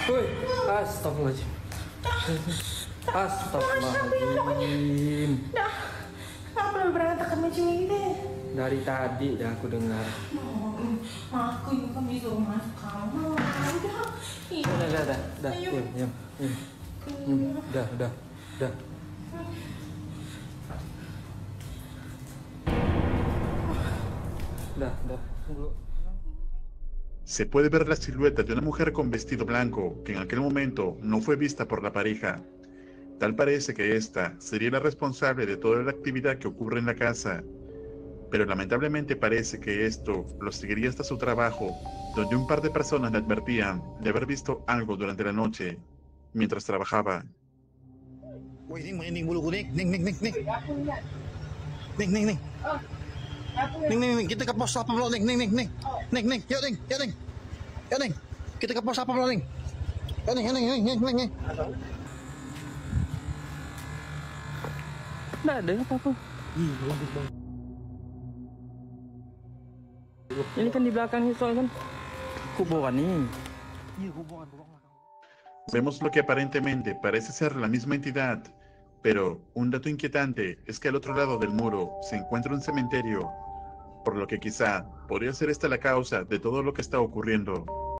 Woi, astagfirullahaladzim. Astagfirullahaladzim. Dah, kenapa lu berantakan macam ini? Dari tadi dah aku dengar. Aku yang kami suruh masuk kamar. Udah. Dah. Diam. Dah. Dah. Tunggu. Se puede ver la silueta de una mujer con vestido blanco que en aquel momento no fue vista por la pareja. Tal parece que esta sería la responsable de toda la actividad que ocurre en la casa, pero lamentablemente parece que esto lo seguiría hasta su trabajo, donde un par de personas le advertían de haber visto algo durante la noche mientras trabajaba. Woi, Ning buluku Ning. Ning, kita ke pos apa belum Ning. Yuk Ning. Kita ke pos apa belum Ning? Ning. Nggak ada apa-apa. Ini kan di belakang itu kan kuburan nih. Vemos lo que aparentemente parece ser la misma entidad, pero un dato inquietante es que al otro lado del muro se encuentra un cementerio, por lo que quizá podría ser esta la causa de todo lo que está ocurriendo.